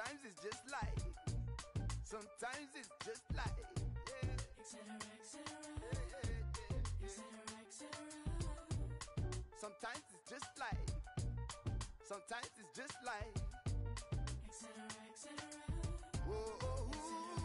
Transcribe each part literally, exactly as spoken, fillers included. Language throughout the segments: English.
Sometimes it's just life. Sometimes it's just life. Yeah. Et cetera, et cetera. Yeah, yeah, yeah. Et cetera, et cetera. Sometimes it's just life. Sometimes it's just life. Et cetera, et cetera. Whoa, oh, ooh,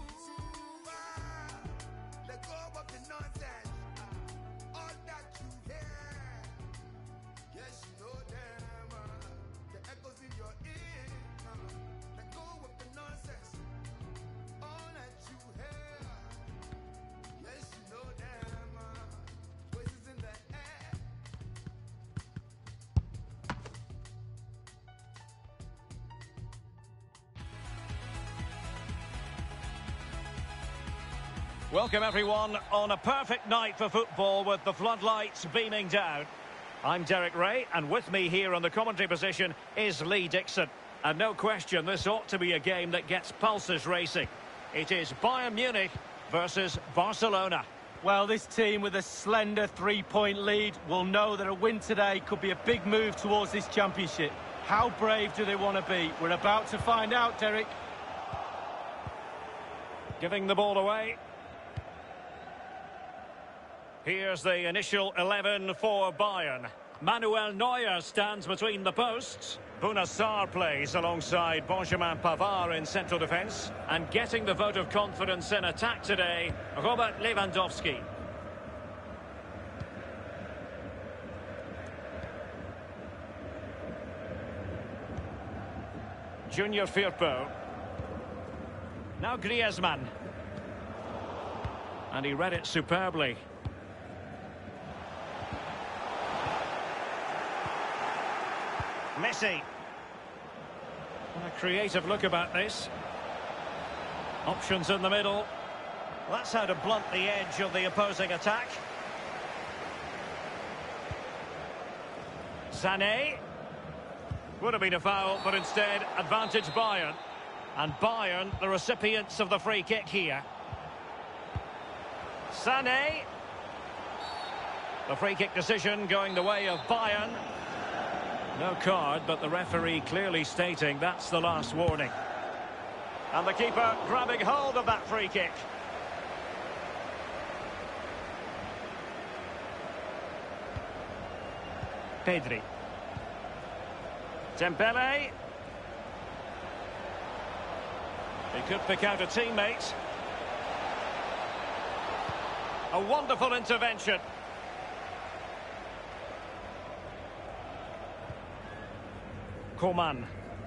ah. Let go of the nonsense. All that you hear. Yes, you know them. Uh, the echoes in your ear. Uh, let go of the nonsense. All that you hear. Yes, you know them. Uh, voices in the air. Welcome everyone on a perfect night for football with the floodlights beaming down. I'm Derek Ray, and with me here on the commentary position is Lee Dixon. And no question, this ought to be a game that gets pulses racing. It is Bayern Munich versus Barcelona. Well, this team with a slender three-point lead will know that a win today could be a big move towards this championship. How brave do they want to be? We're about to find out, Derek. Giving the ball away. Here's the initial eleven for Bayern. Manuel Neuer stands between the posts. Bouna Sarr plays alongside Benjamin Pavard in central defence. And getting the vote of confidence in attack today, Robert Lewandowski. Junior Firpo. Now Griezmann. And he read it superbly. Messi. A creative look about this. Options in the middle. That's how to blunt the edge of the opposing attack. Sané. Would have been a foul, but instead advantage Bayern. And Bayern, the recipients of the free kick here. Sané. The free kick decision going the way of Bayern. No card, but the referee clearly stating that's the last warning. And the keeper grabbing hold of that free kick. Pedri. Dembele. He could pick out a teammate. A wonderful intervention. Coman.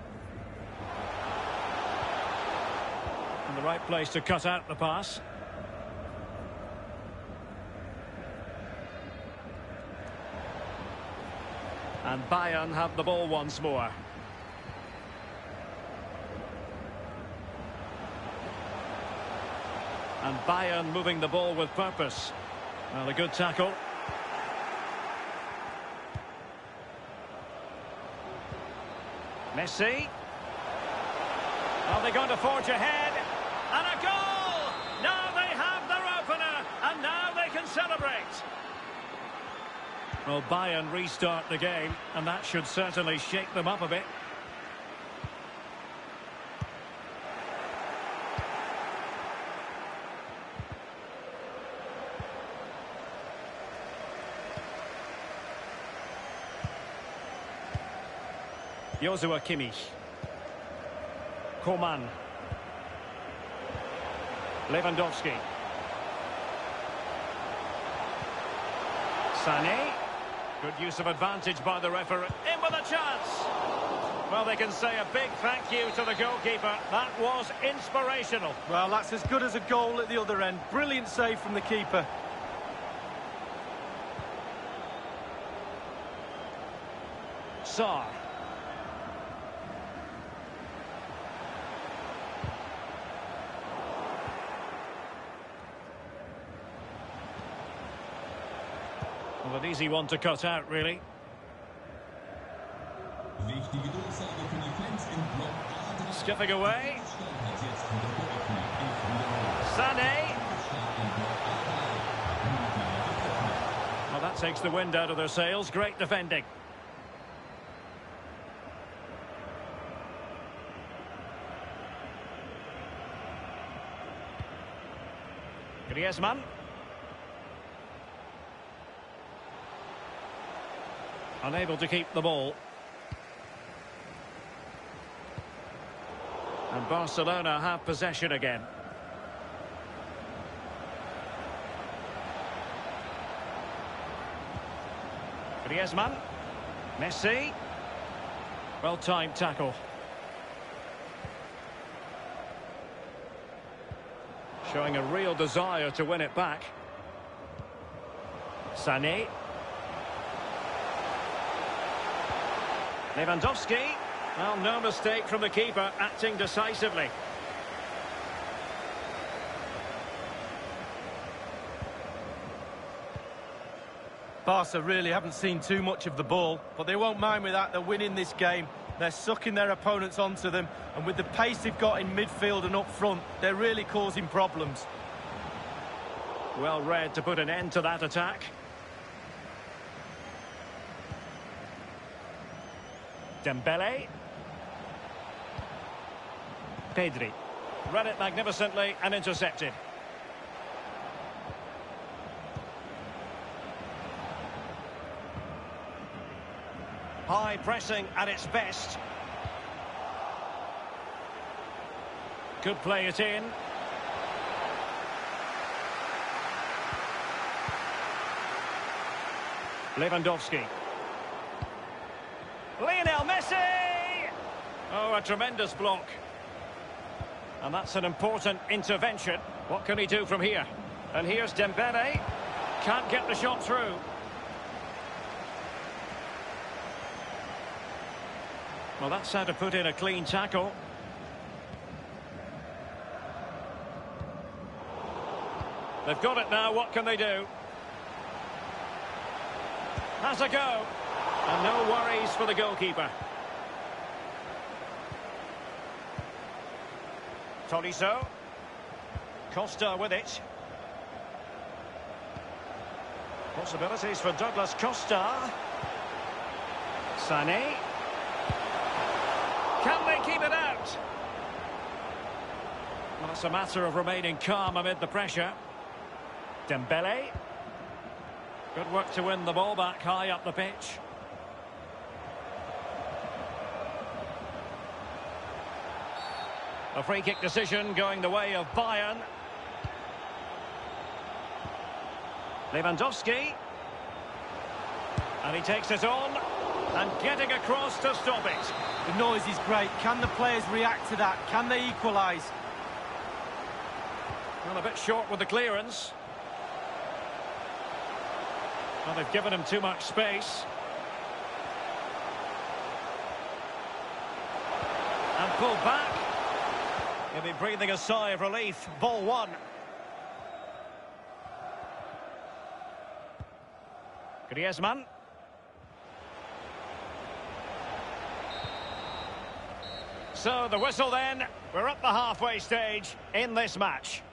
In the right place to cut out the pass. And Bayern have the ball once more. And Bayern moving the ball with purpose. Well, a good tackle. Messi. Are they going to forge ahead? And a goal! Now they have their opener, and now they can celebrate. Well, Bayern restart the game, and that should certainly shake them up a bit. Joshua Kimmich. Coman. Lewandowski. Sané. Good use of advantage by the referee. In with a chance. Well, they can say a big thank you to the goalkeeper. That was inspirational. Well, that's as good as a goal at the other end. Brilliant save from the keeper. Sarr. Well, an easy one to cut out, really. Skipping away. Sané. Well, that takes the wind out of their sails. Great defending. Griezmann. Unable to keep the ball. And Barcelona have possession again. Griezmann. Messi. Well-timed tackle. Showing a real desire to win it back. Sané. Lewandowski. Well, no mistake from the keeper, acting decisively. Barca really haven't seen too much of the ball, but they won't mind with that. They're winning this game. They're sucking their opponents onto them, and with the pace they've got in midfield and up front, they're really causing problems. Well read to put an end to that attack. Dembele. Pedri. Read it magnificently and intercepted. High pressing at its best. Could play it in. Lewandowski. Lionel Messi! Oh, a tremendous block. And that's an important intervention. What can he do from here? And here's Dembele. Can't get the shot through. Well, that's how to put in a clean tackle. They've got it now. What can they do? Has a go. And no worries for the goalkeeper. Tolisso. Costa with it. Possibilities for Douglas Costa. Sané. Can they keep it out? Well, it's a matter of remaining calm amid the pressure. Dembele. Good work to win the ball back high up the pitch. A free kick decision going the way of Bayern. Lewandowski. And he takes it on. And getting across to stop it. The noise is great. Can the players react to that? Can they equalise? Well, a bit short with the clearance. Well, they've given him too much space. And pulled back. He'll be breathing a sigh of relief. Ball one. Griezmann. So the whistle then. We're at the halfway stage in this match.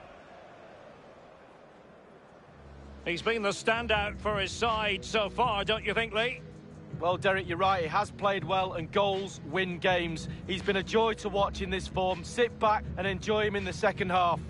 He's been the standout for his side so far, don't you think, Lee? Well, Derek, you're right. He has played well, and goals win games. He's been a joy to watch in this form. Sit back and enjoy him in the second half.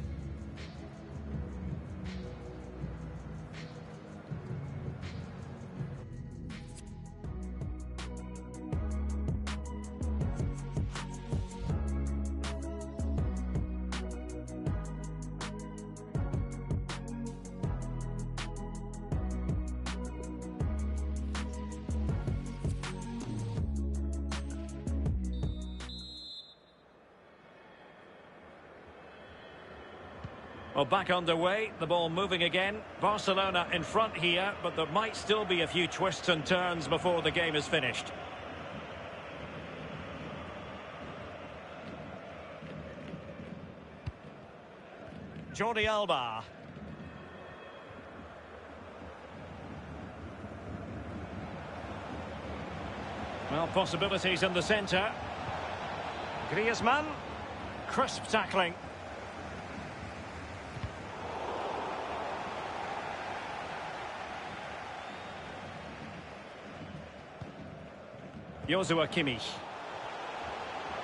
Well, back underway, the ball moving again. Barcelona in front here, but there might still be a few twists and turns before the game is finished. Jordi Alba. Well, possibilities in the centre. Griezmann. Crisp tackling. Joshua Kimmich.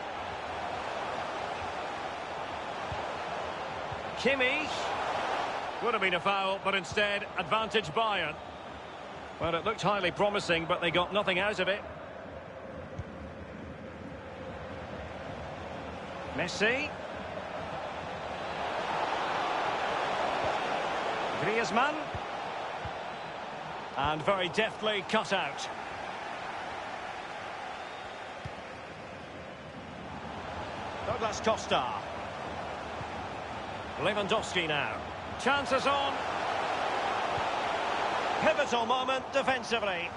Kimmich. Would have been a foul, but instead, advantage Bayern. Well, it looked highly promising, but they got nothing out of it. Messi. Griezmann. And very deftly cut out. Douglas Costa. Lewandowski now. Chances on. Pivotal moment defensively.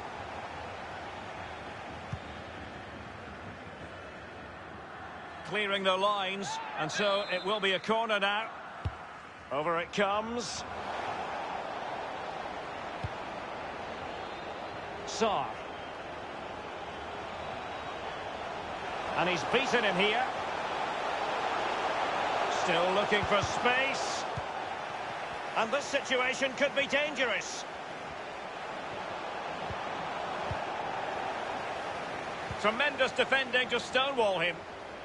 Clearing their lines, and so it will be a corner now. Over it comes. Sarr. And he's beaten him here. Still looking for space. And this situation could be dangerous. Tremendous defending to stonewall him.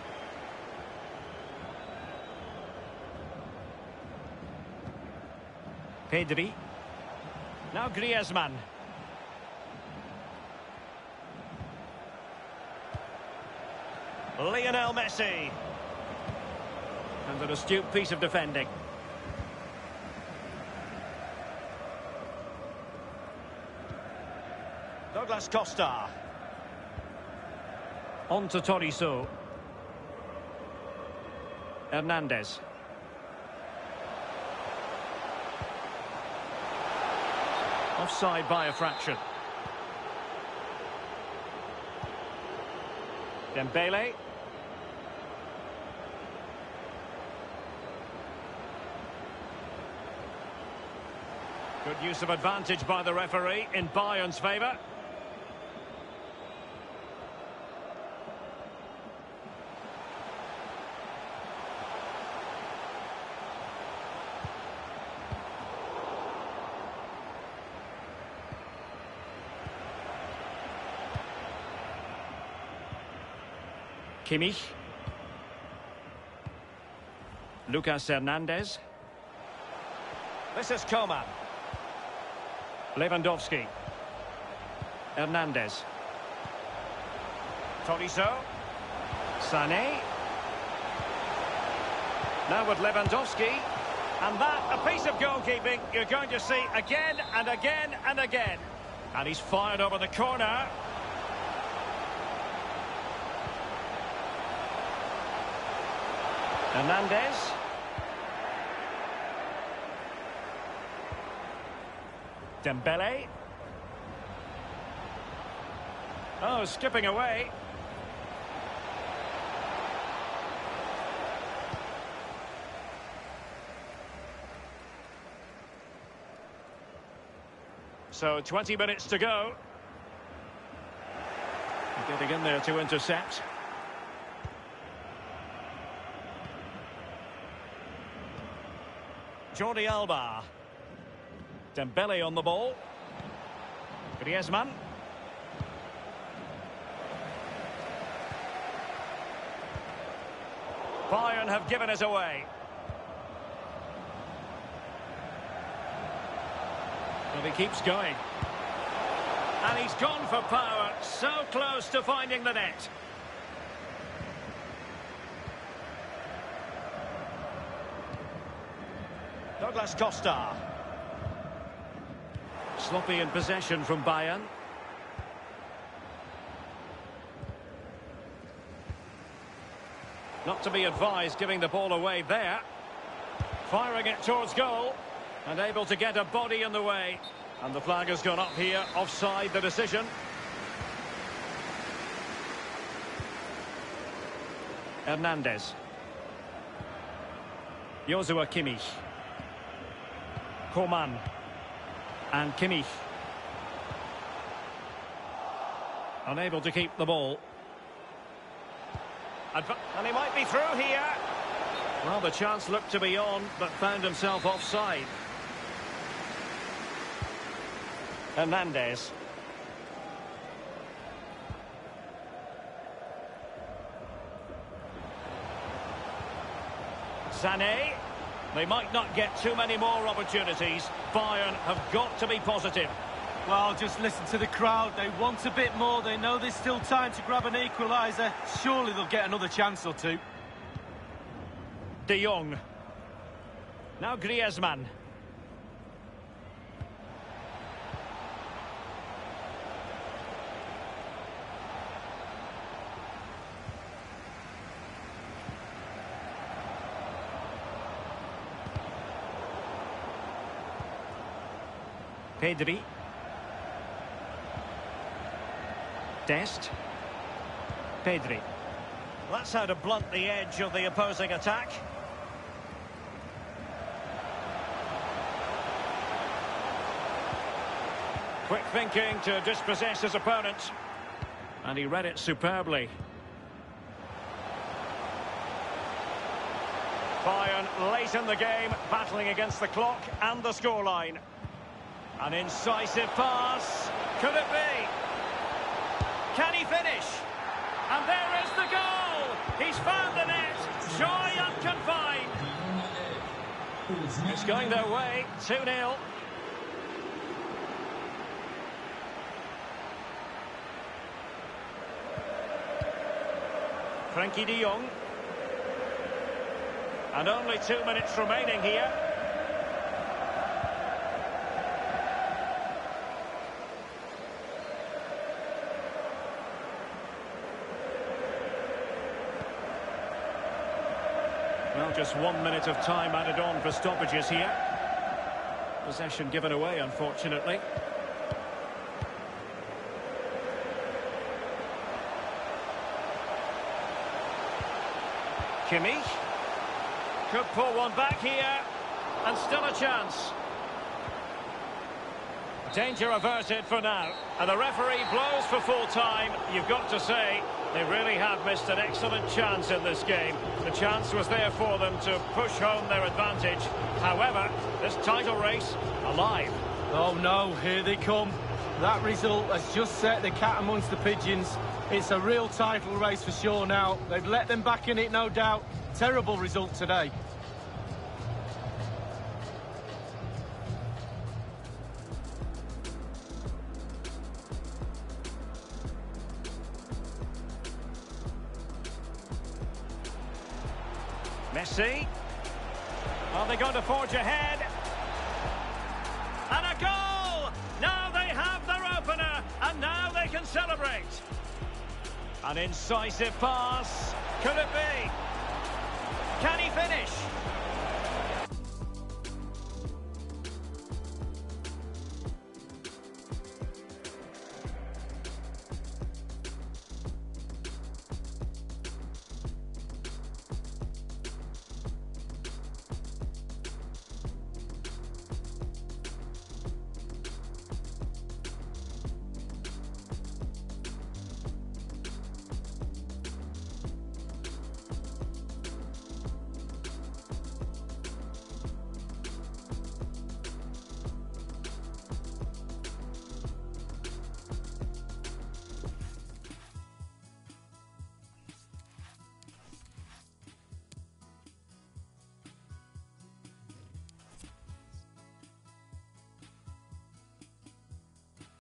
Pedri. Now Griezmann. Lionel Messi. And an astute piece of defending. Douglas Costa. On to Tolisso. Hernandez. Offside by a fraction. Dembele. Good use of advantage by the referee in Bayern's favour. Kimmich. Lucas Hernandez. This is Coman. Lewandowski. Hernandez. Tolisso. Sané. Now with Lewandowski. And that, a piece of goalkeeping you're going to see again and again and again. And he's fired over the corner. Hernandez. Dembele. Oh, skipping away. So twenty minutes to go. Getting in there to intercept. Jordi Alba. Dembele on the ball. Griezmann. Bayern have given it away. But he keeps going. And he's gone for power. So close to finding the net. Douglas Costa. Sloppy in possession from Bayern. Not to be advised giving the ball away there. Firing it towards goal. And able to get a body in the way. And the flag has gone up here. Offside the decision. Hernandez. Joshua Kimmich. Coman. And Kimmich. Unable to keep the ball. Adva and he might be through here. Well, the chance looked to be on, but found himself offside. Hernandez. Sané. They might not get too many more opportunities. Bayern have got to be positive. Well, just listen to the crowd. They want a bit more. They know there's still time to grab an equaliser. Surely they'll get another chance or two. De Jong. Now Griezmann. Pedri. Dest. Pedri. That's how to blunt the edge of the opposing attack. Quick thinking to dispossess his opponent. And he read it superbly. Bayern late in the game, battling against the clock and the scoreline. An incisive pass. Could it be? Can he finish? And there is the goal! He's found the net! Joy unconfined! It's going their way, two nil. Frenkie de Jong. And only two minutes remaining here. Well, just one minute of time added on for stoppages here. Possession given away, unfortunately. Kimmich. Could pull one back here. And still a chance. Danger averted for now. And the referee blows for full time. You've got to say, they really have missed an excellent chance in this game. The chance was there for them to push home their advantage. However, this title race, alive. Oh no, here they come. That result has just set the cat amongst the pigeons. It's a real title race for sure now. They've let them back in it, no doubt. Terrible result today. Messi. Are they going to forge ahead? And a goal! Now they have their opener, and now they can celebrate. An incisive pass. Could it be? Can he finish?